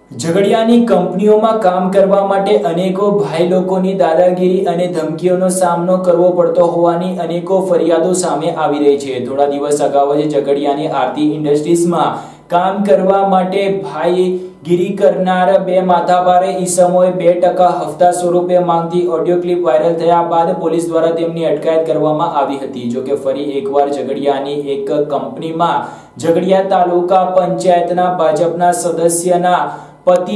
ઝઘડિયાની કંપનીઓમાં કામ કરવા માટે અનેકો ભાઈ લોકોની દાદાગીરી અને ધમકીઓનો સામનો કરવો પડતો હોવાની અનેકો ફરિયાદો સામે આવી રહી છે। થોડા દિવસ અગાઉ જ ઝઘડિયાની આરતી ઇન્ડસ્ટ્રીઝમાં કામ કરવા માટે ભાઈગીરી કરનાર બે માથાભારે ઈસમોએ 2% હફતા સ્વરૂપે માંગતી ઓડિયો ક્લિપ વાયરલ થયા બાદ પોલીસ દ્વારા તેમની અટકાયત કરવામાં આવી હતી। જો કે ફરી એકવાર ઝઘડિયાની એક કંપનીમાં ઝઘડિયા તાલુકા પંચાયતના ભાજપના સદસ્યના પતિ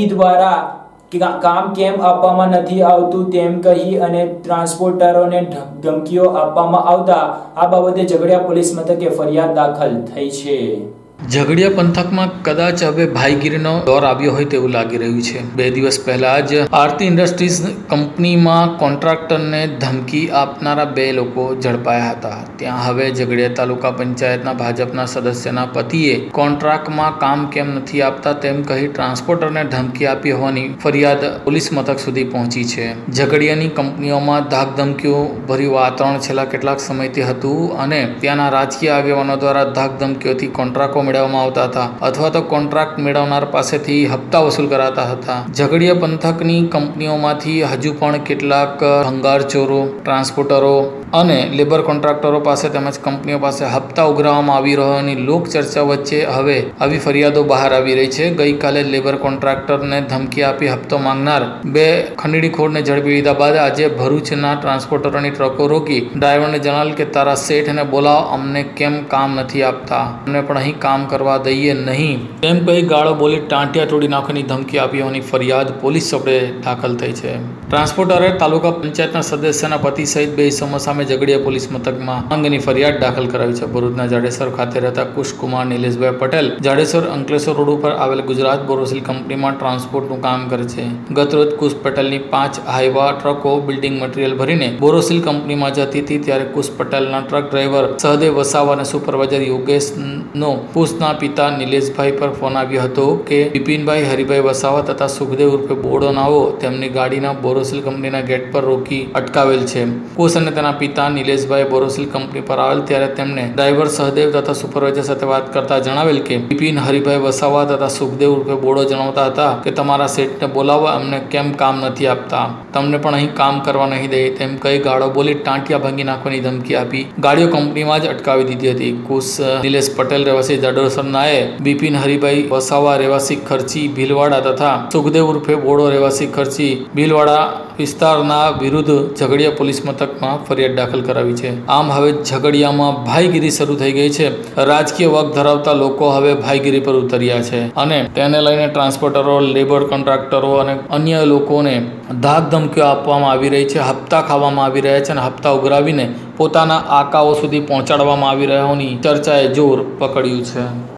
દ્વારા કામ કેમ આપવામાં નથી આવતું તેમ કહી અને ટ્રાન્સપોર્ટરોને ધમકીઓ આપવામાં આવતા આ બાબતે ઝઘડિયા પોલીસ મથકે ફરિયાદ દાખલ થઈ છે। ઝઘડિયા પંથકમાં કદાચ હવે ભાઈગીરીનો દોર આવ્યો હોય તેવું લાગી રહ્યું છે। 2 દિવસ પહેલા જ આરતી ઇન્ડસ્ટ્રીઝ કંપનીમાં કોન્ટ્રાક્ટરને ધમકી આપનારા 2 લોકો ઝડપાયા હતા। ત્યાં હવે ઝઘડિયા તાલુકા પંચાયતના ભાજપના સદસ્યના પતિએ કોન્ટ્રાક્ટમાં કામ કેમ નથી આપતા તેમ કહી ટ્રાન્સપોર્ટરને ધમકી આપી હોવાની ફરિયાદ પોલીસ મથક સુધી પહોંચી છે। ઝઘડિયાની કંપનીઓમાં ધાકધમકીઓ ભર્યું વાતાવરણ છેલ્લા કેટલાક સમયથી હતું અને ત્યાંના રાજકીય આગેવાનો દ્વારા ધાકધમકીઓથી કોન્ટ્રાક્ટો મેળવવામાં આવતા હતા અથવા તો કોન્ટ્રાક્ટ મેળવનાર પાસેથી હપ્તા વસૂલ કરાતા હતા। ઝઘડિયા પંથકની કંપનીઓમાંથી હજુ પણ કેટલાક ભંગાર ચોરો, ટ્રાન્સપોર્ટરો અને લેબર કોન્ટ્રાક્ટરો પાસે તેમજ કંપનીઓ પાસે હપ્તા ઉઘરાવવામાં આવી રહ્યોની લોક ચર્ચા વચ્ચે હવે આવી ફરિયાદો બહાર આવી રહી છે। ગઈકાલે લેબર કોન્ટ્રાક્ટરને ધમકી આપી હપ્તો માંગનાર 2 ખંડણીખોરને ઝડપી લીધા બાદ આજે ભરૂચના ટ્રાન્સપોર્ટરોની ટ્રકો રોકી ડ્રાઈવરને જણાવેલ કે તારા શેઠને બોલાવો, અમને કેમ કામ નથી આપતા, અમને પણ અહીં કામ કરવા દઈએ નહીં તેમ કહી ગાળો બોલી ટાંટિયા તોડી નાખવાની ધમકી આપી હોવાની ફરિયાદ પોલીસ ચોપડે દાખલ થઈ છે। ટ્રાન્સપોર્ટરે તાલુકા પંચાયતના સદસ્યના પતિ સહિત 2 ઇસમો સામે ઝઘડિયા પોલીસ મથકમાં અંગની ફરિયાદ દાખલ કરાવી છે। ભરૂચના જાડેસર ખાતે રહેતા કુશકુમાર નિલેશભાઈ પટેલ જાડેસર અંકલેશ્વર રોડ ઉપર આવેલ ગુજરાત બોરોસિલ કંપનીમાં ટ્રાન્સપોર્ટનું કામ કરે છે। ગતરોજ કુશ પટેલની 5 હાઈવા ટ્રકો બિલ્ડિંગ મટીરિયલ ભરીને બોરોસિલ કંપનીમાં જતી હતી ત્યારે કુશ પટેલના ટ્રક ડ્રાઈવર સહદેવ વસાવા અને સુપરવાઇઝર યોગેશનો કુશના પિતા નિલેશભાઈ પર ફોન આવ્યો હતો કે બિપિનભાઈ હરિભાઈ વસાવા તથા સુખદેવ ઉર્ફે બોડો નાવો તેમની ગાડીના બોરોસિલ કંપનીના ગેટ પર રોકી અટકાવેલ છે। કુશ અને તેના પિતા નિલેશભાઈ બોરોસિલ કંપની પર આવેલ ત્યારે તેમને ડ્રાઈવર સહદેવ તથા સુપરવાઇઝર સાથે વાત કરતા જણાવેલ કે બિપિન હરિભાઈ વસાવા તથા સુખદેવ ઉર્ફે બોડો જણાવતા હતા કે તમારા શેઠને બોલાવો, અમને કેમ કામ નથી આપતા, તમને પણ અહીં કામ કરવા નહીં દે તેમ કહી ગાળો બોલી ટાંટિયા ભાંગી નાખવાની ધમકી આપી ગાડીઓ કંપનીમાં જ અટકાવી દીધી હતી। કુશ નિલેશ પટેલ રહેવાસી જાડેસરનાએ બિપિન હરિભાઈ વસાવા રહેવાસી ખર્ચી ભીલવાડા તથા સુખદેવ ઉર્ફે બોડો રહેવાસી ખર્ચી ભીલવાડા વિસ્તારના વિરુદ્ધ ઝઘડિયા પોલીસ મથકમાં ફરિયાદ દાખલ કરાવી છે। આમ હવે ઝઘડિયામાં ભાઈગીરી શરૂ થઈ ગઈ છે। રાજકીય વગ ધરાવતા લોકો હવે ભાઈગીરી પર ઉતર્યા છે અને તેને લઈને ટ્રાન્સપોર્ટરો, લેબર કોન્ટ્રાક્ટરો અને અન્ય લોકોને ધાક ધમકીઓ આપવામાં આવી રહી છે, હપ્તા ખાવામાં આવી રહ્યા છે અને હપ્તા ઉઘરાવીને પોતાના આકાઓ સુધી પહોંચાડવામાં આવી રહ્યાની ચર્ચાએ જોર પકડ્યું છે।